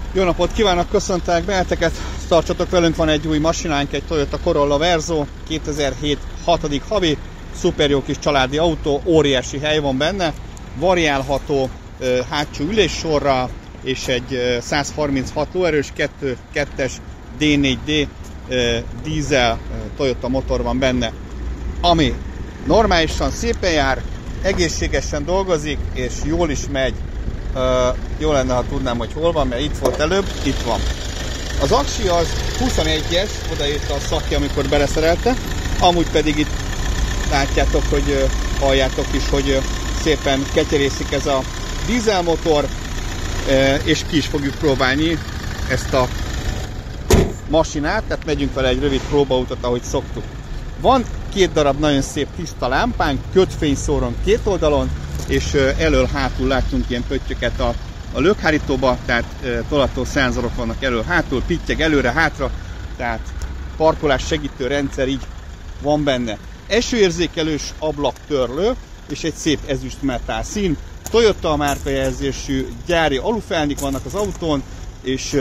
Jó napot kívánok, köszöntelek benneteket, tartsatok velünk, van egy új masinánk, egy Toyota Corolla Verzo, 2007 6. havi, szuper jó kis családi autó, óriási hely van benne, variálható hátsó üléssorral, és egy 136 lóerős 2.2-es D4D dízel Toyota motor van benne, ami normálisan szépen jár, egészségesen dolgozik, és jól is megy. Jó lenne, ha tudnám, hogy hol van, mert itt volt előbb, itt van. Az aksi az 21-es, odaírta a szaki, amikor beleszerelte, amúgy pedig itt látjátok, hogy halljátok is, hogy szépen ketyerészik ez a dízelmotor, és ki is fogjuk próbálni ezt a masinát, tehát megyünk vele egy rövid próbautat, ahogy szoktuk. Van két darab nagyon szép tiszta lámpánk, kötfényszóron két oldalon, és elől-hátul láttunk ilyen pöttyöket a lökhárítóba, tehát tolató szenzorok vannak elől-hátul, pittyeg előre-hátra, tehát parkolás segítő rendszer így van benne. Esőérzékelős ablaktörlő, és egy szép ezüstmetál szín. Toyota márkajelzésű gyári alufelnik vannak az autón, és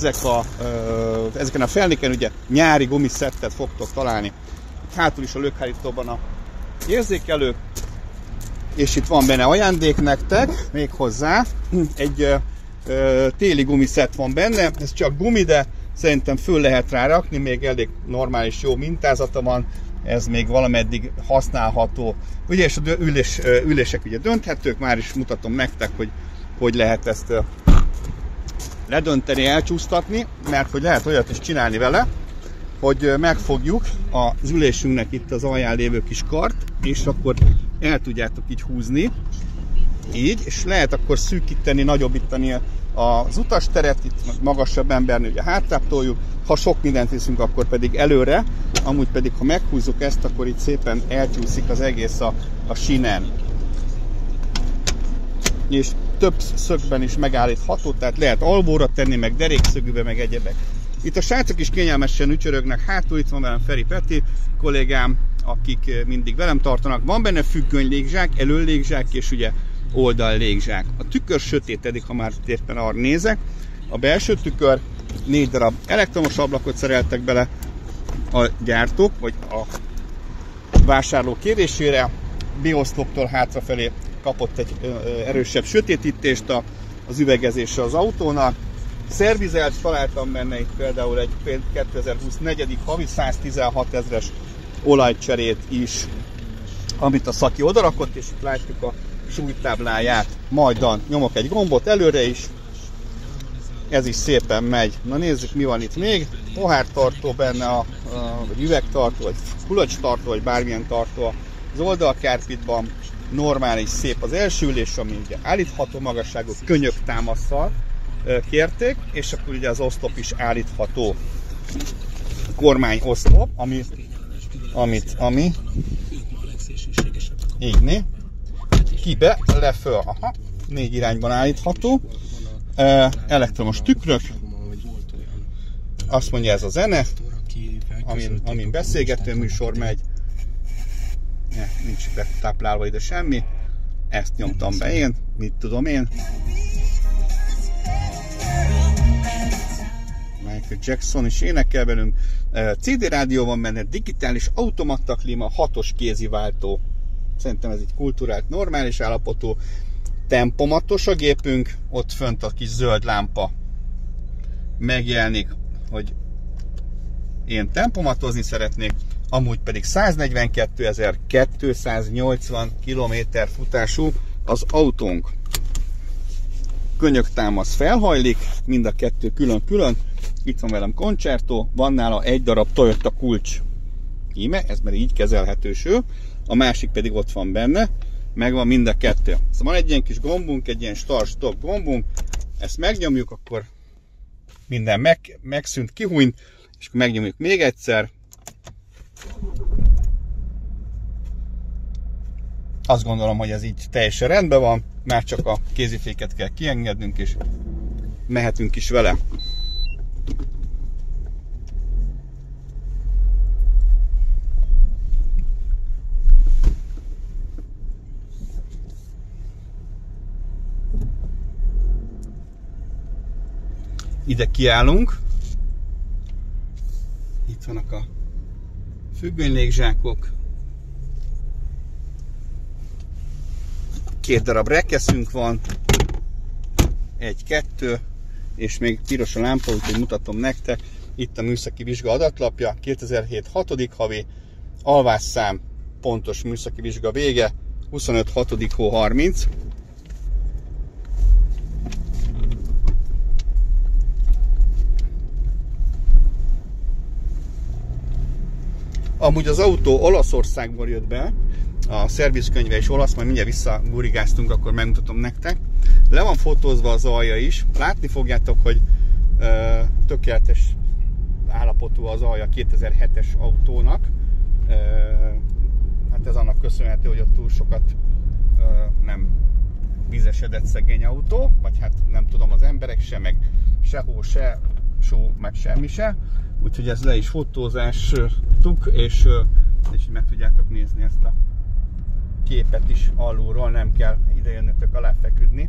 ezeken a felnéken ugye nyári gumiszettet fogtok találni. Hátul is a lökhárítóban a érzékelő, és itt van benne ajándék nektek, még hozzá egy téli gumiszett van benne, ez csak gumi, de szerintem föl lehet rá rakni, még elég normális, jó mintázata van, ez még valameddig használható. Ugye, és a ülések ugye dönthetők, már is mutatom nektek, hogy lehet ezt ledönteni, elcsúsztatni, mert hogy lehet olyat is csinálni vele, hogy megfogjuk az ülésünknek itt az alján lévő kis kart, és akkor el tudjátok így húzni, így, és lehet akkor szűkíteni, nagyobbítani az utasteret, itt magasabb embernél ugye hátrább toljuk, ha sok mindent viszünk, akkor pedig előre, amúgy pedig ha meghúzzuk ezt, akkor itt szépen elcsúszik az egész a sínen. És több szögben is megállítható, tehát lehet alvóra tenni, meg derékszögűbe, meg egyebek. Itt a srácok is kényelmesen ücsörögnek, hátul itt van velem Feri Peti kollégám, akik mindig velem tartanak. Van benne függöny légzsák, elől légzsák, és ugye oldal légzsák. A tükör sötétedik, ha már éppen arra nézek. A belső tükör, 4 darab elektromos ablakot szereltek bele a gyártók, vagy a vásárló kérésére. Bioszloptól hátrafelé kapott egy erősebb sötétítést az üvegezésre az autónak. Szervizelt, találtam benne itt például egy 2020 4. havi 116 000-es olajcserét is, amit a szaki odarakott, és itt látjuk a súlytábláját. Majdan nyomok egy gombot előre is, ez is szépen megy. Na nézzük, mi van itt még. Pohártartó benne, vagy üvegtartó, vagy kulacstartó, vagy bármilyen tartó az oldalkárpitban. Normális, szép az első ülés, ami ugye állítható magasságú könyöktámasszal kérték, és akkor ugye az oszlop is állítható. Kormány oszlop, ami így né, kibe, leföl, aha, 4 irányban állítható, elektromos tükrök, azt mondja ez a zene, amin beszélgető műsor megy, nincs betáplálva ide semmi, ezt nyomtam be én, mit tudom én. Michael Jackson is énekel velünk, CD rádió van benne, digitális automata klíma, 6-os kéziváltó, szerintem ez egy kulturált, normális állapotú, tempomatos a gépünk, ott fönt a kis zöld lámpa megjelenik, hogy én tempomatozni szeretnék, amúgy pedig 142.280 km futású az autónk. Könyöktámasz felhajlik, mind a kettő külön-külön. Itt van velem Concerto, van nála egy darab Toyota kulcs. Íme, ez már így kezelhetőső. A másik pedig ott van benne, megvan mind a kettő. Szóval van egy ilyen kis gombunk, egy ilyen start-stop gombunk, ezt megnyomjuk, akkor minden megszűnt, kihúnyt, és akkor megnyomjuk még egyszer. Azt gondolom, hogy ez így teljesen rendben van, már csak a kéziféket kell kiengednünk, és mehetünk is vele. ide kiállunk. Itt vannak a függönylégzsákok. 2 darab rekeszünk van. 1, 2, és még piros a lámpa, úgyhogy mutatom nektek. Itt a műszaki vizsga adatlapja, 2007 6. havi, alvásszám, pontos műszaki vizsga vége, 25 6. hó 30. Amúgy az autó Olaszországból jött be, a szervizkönyve is olasz, majd mindjárt visszagurigáztunk, akkor megmutatom nektek. Le van fotózva az alja is, látni fogjátok, hogy tökéletes állapotú az alja 2007-es autónak. Hát ez annak köszönhető, hogy ott túl sokat nem vízesedett szegény autó, vagy hát nem tudom, az emberek se, meg se hó, se só, meg semmi se. Úgyhogy ez le is fotózástuk, és meg tudjátok nézni ezt a képet is alulról, nem kell ide jönnötök alá feküdni.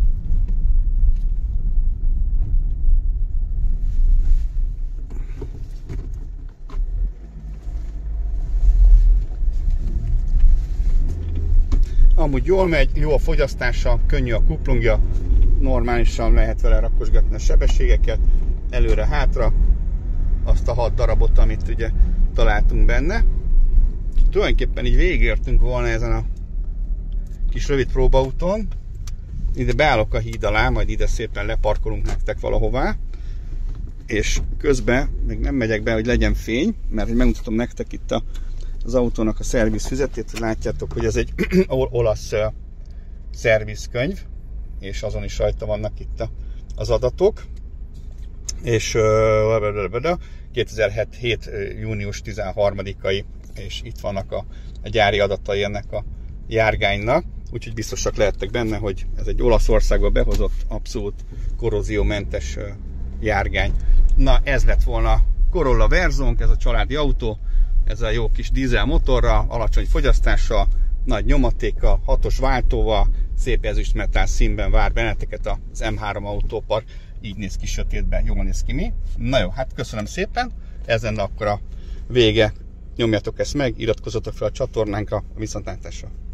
Amúgy jól megy, jó a fogyasztása, könnyű a kuplungja, normálisan lehet vele rakosgatni a sebességeket, előre-hátra, azt a 6 darabot, amit ugye találtunk benne. Tulajdonképpen így végigértünk volna ezen a kis rövid próbaúton. Ide beállok a híd alá, majd ide szépen leparkolunk nektek valahová. És közben még nem megyek be, hogy legyen fény, mert hogy megmutatom nektek itt az autónak a szervizfüzetét, hogy látjátok, hogy ez egy olasz szervizkönyv, és azon is rajta vannak itt az adatok. És 2007. június 13-ai, és itt vannak a gyári adatai ennek a járgánynak, úgyhogy biztosak lehettek benne, hogy ez egy Olaszországba behozott, abszolút korróziómentes járgány. Na, ez lett volna Corolla Verzónk, ez a családi autó, ez a jó kis dízel motorral, alacsony fogyasztással, nagy nyomatékkal, 6-os váltóval, szép ezüstmetál színben vár benneteket az M3 autópark. Így néz ki sötétben, jól néz ki mi. Na jó, hát köszönöm szépen, ez lenne akkor a vége. Nyomjatok ezt meg, iratkozzatok fel a csatornánkra, a viszontlátásra.